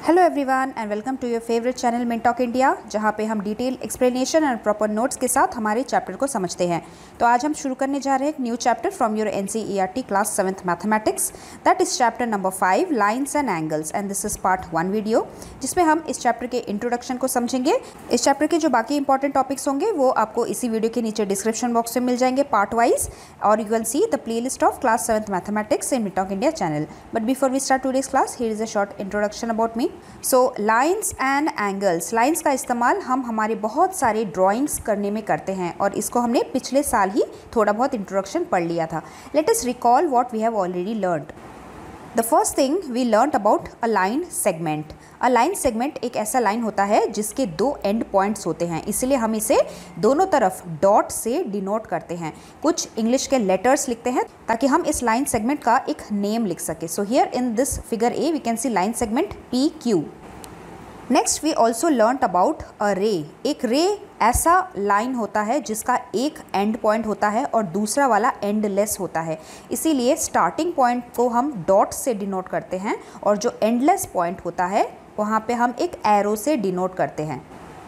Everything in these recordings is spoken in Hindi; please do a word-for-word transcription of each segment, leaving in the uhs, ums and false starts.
Hello everyone and welcome to your favourite channel Mintalk India, जहाँ पे हम detail explanation and proper notes के साथ हमारे चैप्टर को समझते हैं। तो आज हम शुरू करने जा रहे हैं एक new chapter from your NCERT class seventh mathematics, that is chapter number five lines and angles, and this is part one video, जिसमें हम इस चैप्टर के इंट्रोडक्शन को समझेंगे। इस चैप्टर के जो बाकी इंपॉर्टेंट टॉपिक्स होंगे वो आपको इसी वीडियो के नीचे डिस्क्रिप्शन बॉक्स में मिल जाएंगे पार्ट वाइज, और you can see the playlist of class seventh mathematics in Mintalk India channel. But before we start today's class, here is a short introduction about me. So lines and angles, lines का इस्तेमाल हम हमारे बहुत सारे ड्राइंग्स करने में करते हैं, और इसको हमने पिछले साल ही थोड़ा बहुत इंट्रोडक्शन पढ़ लिया था। Let us recall what we have already learned. The first thing we learn about a line segment. A line segment एक ऐसा लाइन होता है जिसके दो एंड पॉइंट्स होते हैं, इसलिए हम इसे दोनों तरफ डॉट से डिनोट करते हैं। कुछ इंग्लिश के लेटर्स लिखते हैं ताकि हम इस लाइन सेगमेंट का एक नेम लिख सके। So here in this figure A we can see line segment P Q. Next we also learn about a ray. एक रे ऐसा लाइन होता है जिसका एक एंड पॉइंट होता है और दूसरा वाला एंडलेस होता है, इसीलिए स्टार्टिंग पॉइंट को हम डॉट से डिनोट करते हैं और जो एंडलेस पॉइंट होता है वहाँ पे हम एक एरो से डिनोट करते हैं।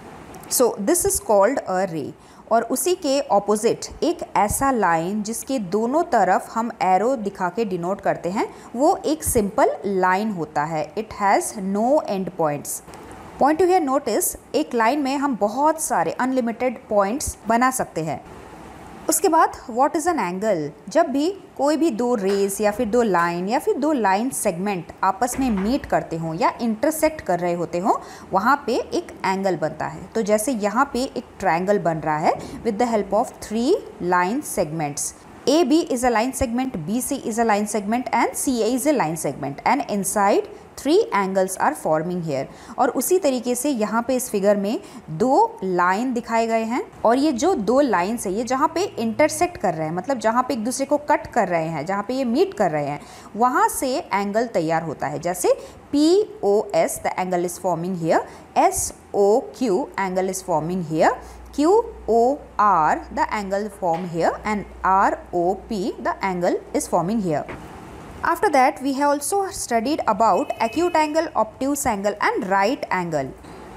So this is called a ray. और उसी के ऑपोजिट एक ऐसा लाइन जिसके दोनों तरफ हम एरो दिखा के डिनोट करते हैं, वो एक सिंपल लाइन होता है। It has no end points. Point to here notice, एक लाइन में हम बहुत सारे अनलिमिटेड पॉइंट्स बना सकते हैं। उसके बाद व्हाट इज़ एन एंगल? जब भी कोई भी दो रेज या फिर दो लाइन या फिर दो लाइन सेगमेंट आपस में मीट करते हों या इंटरसेक्ट कर रहे होते हों, वहाँ पे एक एंगल बनता है। तो जैसे यहाँ पे एक ट्रायंगल बन रहा है with the help of three line segments. A B is a line segment, B C is a line segment and C A is a line segment, and inside three angles are forming here। और उसी तरीके से यहाँ पे इस फिगर में दो लाइन दिखाए गए हैं, और ये जो दो लाइन्स है ये जहाँ पे इंटरसेक्ट कर रहे हैं, मतलब जहाँ पे एक दूसरे को कट कर रहे हैं, जहाँ पे ये मीट कर रहे हैं, वहाँ से एंगल तैयार होता है। जैसे P O S the angle is forming here, S O Q angle is forming here, Q O R the angle form here, and R O P the angle is forming here. After that we have also studied about acute angle, obtuse angle and right angle.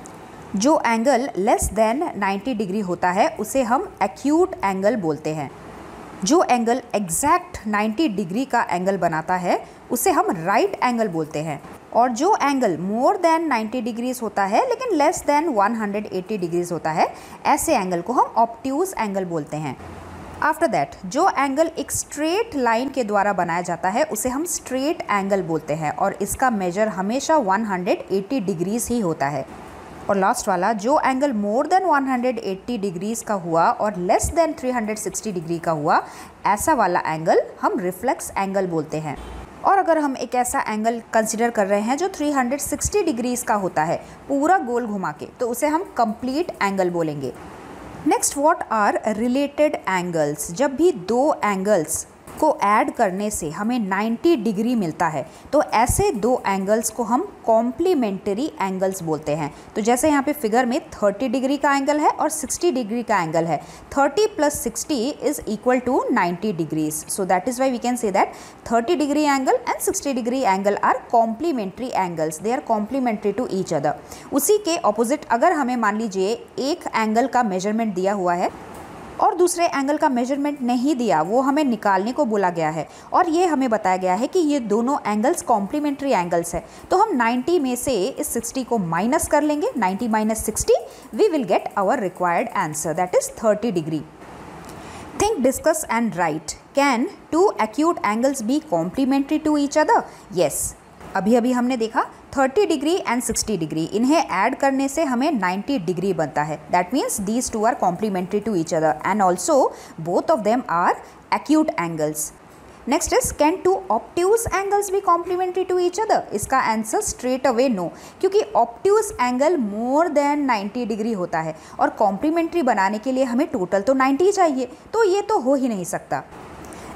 जो angle less than ninety degree होता है उसे हम एक्यूट एंगल बोलते हैं। जो एंगल एग्जैक्ट नाइन्टी डिग्री का एंगल बनाता है उसे हम राइट एंगल बोलते हैं, और जो angle more than ninety degrees होता है लेकिन less than one hundred eighty degrees होता है, ऐसे एंगल को हम ऑब्ट्यूज एंगल बोलते हैं। आफ्टर दैट जो एंगल एक स्ट्रेट लाइन के द्वारा बनाया जाता है उसे हम स्ट्रेट एंगल बोलते हैं, और इसका मेजर हमेशा वन हंड्रेड एटी डिग्रीज ही होता है। और लास्ट वाला जो angle more than one hundred eighty degrees का हुआ और less than three hundred sixty degree का हुआ, ऐसा वाला एंगल हम रिफ्लेक्स एंगल बोलते हैं। और अगर हम एक ऐसा एंगल कंसिडर कर रहे हैं जो थ्री हंड्रेड सिक्सटी डिग्रीज का होता है पूरा गोल घुमा के, तो उसे हम कंप्लीट एंगल बोलेंगे। Next what are related angles? जब भी दो एंगल्स को ऐड करने से हमें नाइन्टी डिग्री मिलता है तो ऐसे दो एंगल्स को हम कॉम्प्लीमेंट्री एंगल्स बोलते हैं। तो जैसे यहाँ पे फिगर में थर्टी डिग्री का एंगल है और सिक्सटी डिग्री का एंगल है, thirty plus sixty is equal to ninety degrees. So that is why we can say that thirty degree angle and sixty degree angle are complementary angles, they are complementary to each other. उसी के ऑपोजिट अगर हमें मान लीजिए एक एंगल का मेजरमेंट दिया हुआ है और दूसरे एंगल का मेजरमेंट नहीं दिया, वो हमें निकालने को बोला गया है, और ये हमें बताया गया है कि ये दोनों एंगल्स कॉम्प्लीमेंट्री एंगल्स है, तो हम नाइन्टी में से इस सिक्सटी को माइनस कर लेंगे। Ninety minus sixty, we will get our required answer, that is thirty degree. Think, discuss and write. Can two acute angles be complementary to each other? Yes. अभी अभी हमने देखा thirty degree and sixty degree, इन्हें ऐड करने से हमें नाइन्टी डिग्री बनता है। That means these two are complementary to each other and also both of them are acute angles. Next is, can to obtuse angles be complementary to each other? इसका आंसर स्ट्रेट अवे नो, क्योंकि obtuse angle more than ninety degree होता है और कॉम्प्लीमेंट्री बनाने के लिए हमें टोटल तो नाइन्टी चाहिए, तो ये तो हो ही नहीं सकता।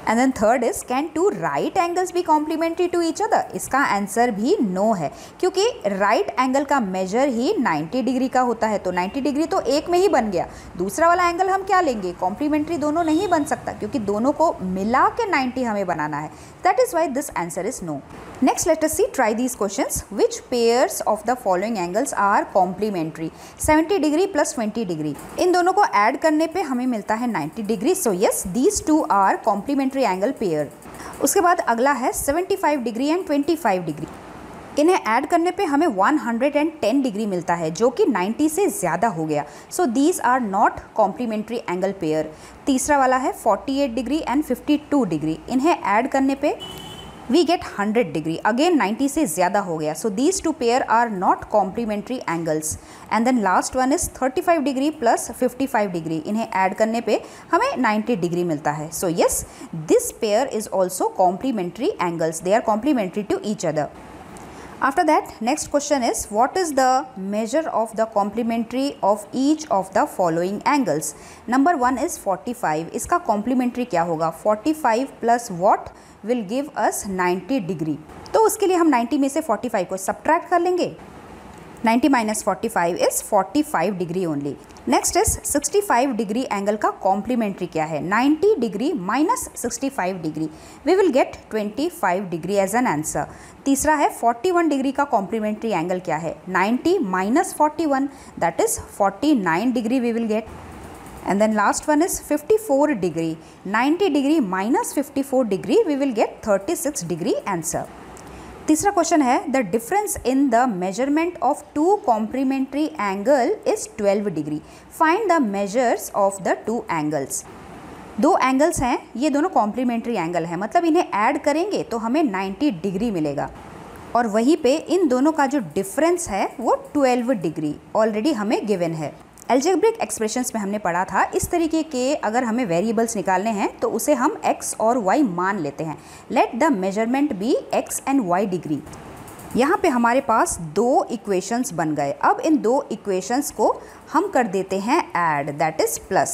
And then third is can two right angles be complementary to each other. इसका आंसर भी नो है, क्योंकि राइट एंगल का मेजर ही नाइन्टी डिग्री का होता है, तो नाइन्टी डिग्री तो एक में ही बन गया। दूसरा वाला एंगल हम क्या लेंगे, कॉम्प्लीमेंट्री दोनों नहीं बन सकता, क्योंकि दोनों को मिला के नाइन्टी हमें बनाना है। That is why this answer is no. Next let us see, try these questions. Which pairs of the following angles are complementary? Seventy degree plus twenty degree, इन दोनों को ऐड करने पे हमें मिलता है ninety degree. So yes, these two are complementary angle pair. उसके बाद अगला है seventy five degree and twenty five degree, इन्हें ऐड करने पे हमें वन हंड्रेड टेन डिग्री मिलता है, जो कि नाइन्टी से ज़्यादा हो गया। So these are not complementary angle pair. तीसरा वाला है forty eight degree and fifty two degree, इन्हें ऐड करने पे we get hundred degree, again ninety से ज़्यादा हो गया। So these two pair are not complementary angles. And then last one is thirty five degree plus fifty five degree, इन्हें ऐड करने पे हमें नाइन्टी डिग्री मिलता है। So yes, this pair is also complementary angles, they are complementary to each other. After that, next question is, what is the measure of the complementary of each of the following angles? Number one is forty-five. इसका complementary क्या होगा? forty-five plus what will give us ninety degree. तो उसके लिए हम ninety में से forty-five को subtract कर लेंगे। ninety minus forty-five is forty-five degree only. Next is sixty-five degree angle का complementary क्या है? ninety degree minus sixty-five degree. We will get twenty-five degree as an answer. तीसरा है forty-one degree का complementary angle क्या है? ninety minus forty-one, that is forty-nine degree we will get. And then last one is fifty-four degree. ninety degree minus fifty-four degree, we will get thirty-six degree answer. तीसरा क्वेश्चन है, the difference in the measurement of two complementary angle is twelve degree. Find the measures of the two angles. दो एंगल्स हैं, ये दोनों कॉम्प्लीमेंट्री एंगल हैं, मतलब इन्हें ऐड करेंगे तो हमें नाइन्टी डिग्री मिलेगा, और वहीं पे इन दोनों का जो डिफरेंस है वो ट्वेल्व डिग्री ऑलरेडी हमें गिवन है। एल्जेब्रिक एक्सप्रेशंस में हमने पढ़ा था, इस तरीके के अगर हमें वेरिएबल्स निकालने हैं तो उसे हम x और y मान लेते हैं। Let the measurement be x and y degree. यहाँ पे हमारे पास दो इक्वेशंस बन गए। अब इन दो इक्वेशंस को हम कर देते हैं add, that is plus.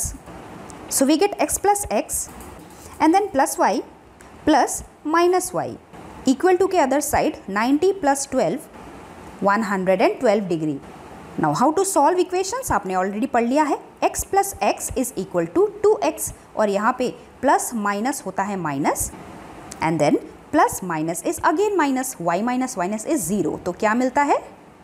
So we get x plus x and then plus y plus minus y equal to के other side ninety plus twelve one hundred twelve degree. Now how to solve equations आपने ऑलरेडी पढ़ लिया है। x plus x is equal to two x, और यहाँ पे प्लस माइनस होता है minus, and then plus minus is again minus, y minus minus is zero. तो क्या मिलता है?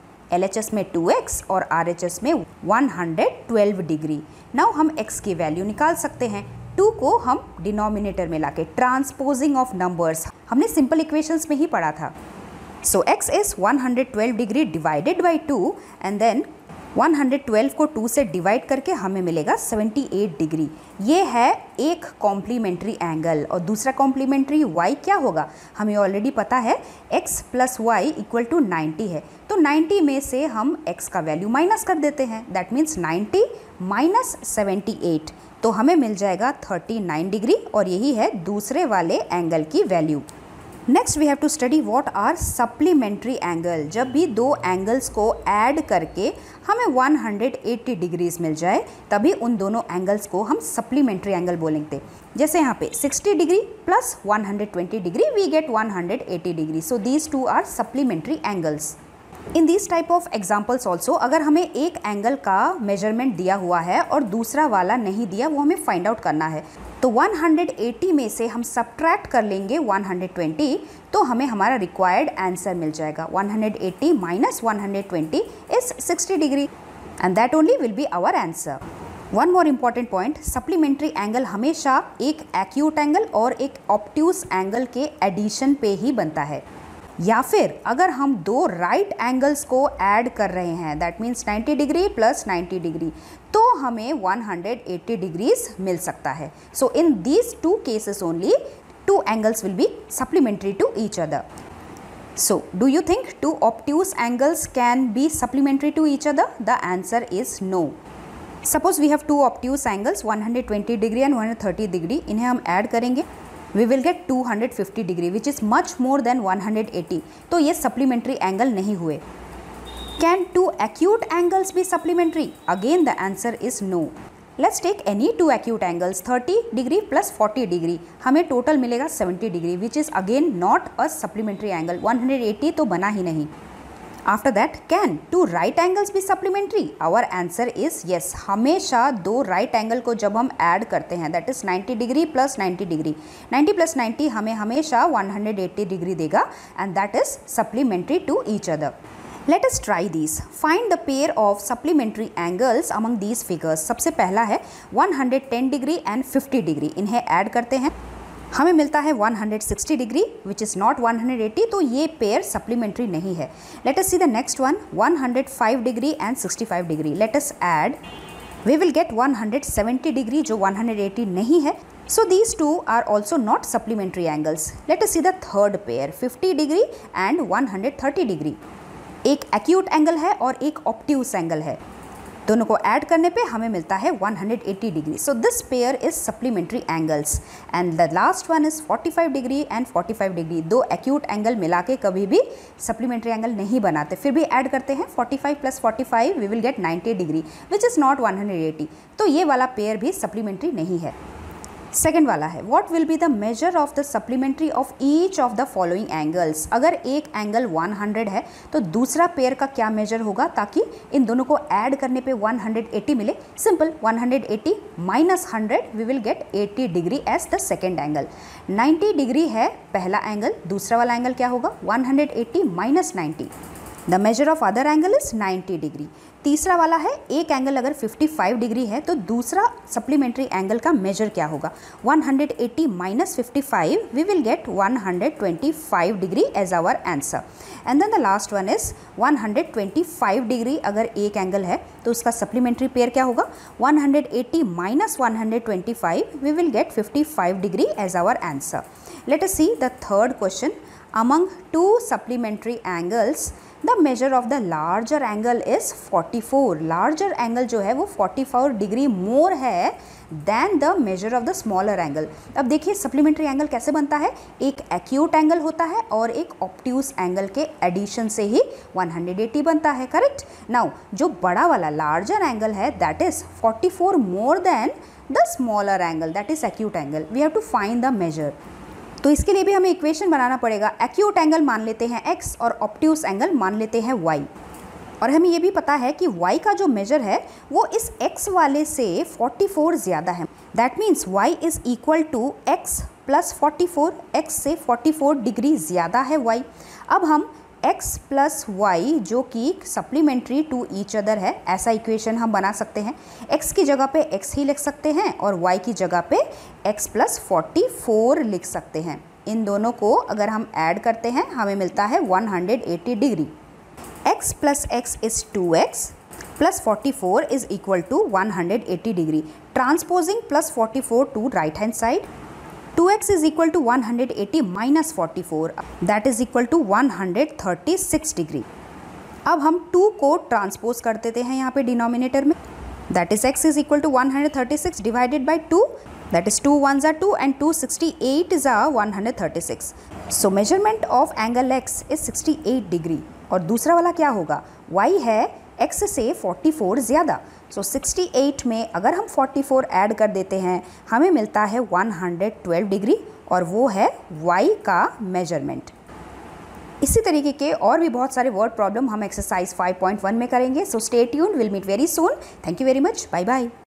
L H S में टू एक्स और R H S में one hundred twelve degree. Now हम x की वैल्यू निकाल सकते हैं। टू को हम डिनोमिनेटर में लाके, ट्रांसपोजिंग ऑफ नंबर्स, हमने सिंपल इक्वेशंस में ही पढ़ा था। So x is one hundred twelve degree divided by two, and then one hundred twelve को टू से डिवाइड करके हमें मिलेगा सेवेंटी एट डिग्री। ये है एक कॉम्प्लीमेंट्री एंगल, और दूसरा कॉम्प्लीमेंट्री y क्या होगा? हमें ऑलरेडी पता है x plus y equal to ninety है, तो नाइन्टी में से हम x का वैल्यू माइनस कर देते हैं, that means ninety minus seventy eight, तो हमें मिल जाएगा थर्टी नाइन डिग्री, और यही है दूसरे वाले एंगल की value. Next we have to study what are supplementary angle. जब भी दो एंगल्स को ऐड करके हमें वन हंड्रेड एटी डिग्रीज मिल जाए, तभी उन दोनों एंगल्स को हम सप्लीमेंट्री एंगल बोलेंगे। जैसे यहाँ पे sixty degree plus one hundred twenty degree, we get one hundred eighty degree. So these two are supplementary angles. In this type of examples also, अगर हमें एक एंगल का मेजरमेंट दिया हुआ है और दूसरा वाला नहीं दिया, वो हमें फाइंड आउट करना है, तो वन हंड्रेड एटी में से हम सब्ट्रैक्ट कर लेंगे वन हंड्रेड ट्वेंटी, तो हमें हमारा रिक्वायर्ड आंसर मिल जाएगा। One hundred eighty minus one hundred twenty is sixty degree, and that only will be our answer. One more important point, supplementary angle हमेशा एक एक्यूट एंगल और एक ऑब्ट्यूस एंगल के एडिशन पे ही बनता है, या फिर अगर हम दो राइट एंगल्स को ऐड कर रहे हैं, that means ninety degree plus ninety degree, तो हमें वन हंड्रेड एटी डिग्रीज मिल सकता है। So in these two cases only two angles will be supplementary to each other. So, do you think two obtuse angles can be supplementary to each other? The answer is no. Suppose we have two obtuse angles one hundred twenty degree and one hundred thirty degree. इन्हें हम ऐड करेंगे, we will get two hundred fifty degree, which is much more than one hundred eighty. तो ये supplementary angle नहीं हुए. Can two acute angles be supplementary? Again the answer is no. Let's take any two acute angles, thirty degree plus forty degree, हमें टोटल मिलेगा seventy degree, which is again not a supplementary angle, one hundred eighty तो बना ही नहीं। After that, can two right angles भी supplementary? Our answer is yes. हमेशा दो राइट एंगल को जब हम ऐड करते हैं, that is ninety degree plus ninety degree, ninety plus ninety हमें हमेशा वन हंड्रेड एटी डिग्री देगा, and that is supplementary to each other. Let us try these. Find the pair of supplementary angles among these figures. सबसे पहला है one hundred ten degree and fifty degree, इन्हें ऐड करते हैं, हमें मिलता है one hundred sixty degree which is not one hundred eighty, तो ये पेयर सप्लीमेंट्री नहीं है। Let us see the next one, one hundred five degree and sixty five degree, let us add, we will get one hundred seventy degree जो वन हंड्रेड एटी नहीं है, so these two are also not supplementary angles. Let us see the third pair, fifty degree and one hundred thirty degree, एक एक्यूट एंगल है और एक ऑब्ट्यूस एंगल है, दोनों को ऐड करने पे हमें मिलता है one hundred eighty degree, so this pair is supplementary angles. And the last one is forty five degree and forty five degree, दो एक्यूट एंगल मिला के कभी भी सप्लीमेंट्री एंगल नहीं बनाते, फिर भी ऐड करते हैं, forty five plus forty five we will get ninety degree which is not one hundred eighty, तो ये वाला पेयर भी सप्लीमेंट्री नहीं है। सेकेंड वाला है, what will be the measure of the supplementary of each of the following angles? अगर एक एंगल वन हंड्रेड है तो दूसरा पेयर का क्या मेजर होगा, ताकि इन दोनों को ऐड करने पे वन हंड्रेड एटी मिले। Simple, one hundred eighty minus hundred we will get eighty degree as the second angle. Ninety degree है पहला एंगल, दूसरा वाला एंगल क्या होगा, one hundred eighty minus ninety, the measure of other angle is ninety degree. तीसरा वाला है, एक एंगल अगर फिफ्टी फाइव डिग्री है तो दूसरा सप्लीमेंट्री एंगल का मेजर क्या होगा, one hundred eighty minus fifty five we will get one hundred twenty five degree as our answer. And then the last one is one hundred twenty five degree, अगर एक एंगल है तो उसका सप्लीमेंट्री पेयर क्या होगा, one hundred eighty minus one hundred twenty five we will get fifty five degree as our answer. Let us see the third question, among two supplementary angles the measure of the larger angle is forty four, larger angle जो है वो फोर्टी फोर डिग्री more है than the measure of the smaller angle। अब देखिए सप्लीमेंट्री एंगल कैसे बनता है, एक एक्यूट एंगल होता है और एक ऑब्ट्यूस एंगल के एडिशन से ही वन हंड्रेड एटी बनता है, करेक्ट। नाउ जो बड़ा वाला लार्जर एंगल है that is forty four more than the smaller angle that is acute angle, we have to find the measure. तो इसके लिए भी हमें इक्वेशन बनाना पड़ेगा, एक्यूट एंगल मान लेते हैं x और ऑब्ट्यूस एंगल मान लेते हैं y, और हमें ये भी पता है कि y का जो मेजर है वो इस x वाले से फोर्टी फोर ज़्यादा है, that means y is equal to x plus forty four, x से फोर्टी फोर डिग्री ज़्यादा है y। अब हम x प्लस वाई जो कि सप्लीमेंट्री टू ईच अदर है, ऐसा इक्वेशन हम बना सकते हैं, x की जगह पे x ही लिख सकते हैं और y की जगह पे x प्लस फोर्टी फोर लिख सकते हैं। इन दोनों को अगर हम ऐड करते हैं हमें मिलता है one hundred eighty degree, x प्लस x is two x plus forty four is equal to one hundred eighty degree, transposing plus forty four to right hand side, two x is equal to one hundred eighty minus forty four, that is equal to one hundred thirty six degree. अब हम टू को ट्रांसपोज कर देते हैं यहाँ पे डिनोमिनेटर में, that is x is equal to one hundred thirty six divided by two, that is two ones are two and two sixty eight is a one hundred thirty six. So measurement of angle x is sixty eight degree, और दूसरा वाला क्या होगा, y है x से फोर्टी फोर ज़्यादा, सो सिक्सटी एट में अगर हम फोर्टी फोर ऐड कर देते हैं हमें मिलता है वन हंड्रेड ट्वेल्व डिग्री, और वो है y का मेजरमेंट। इसी तरीके के और भी बहुत सारे वर्ड प्रॉब्लम हम एक्सरसाइज फाइव पॉइंट वन में करेंगे, so stay tuned, will meet very soon, thank you very much, bye bye.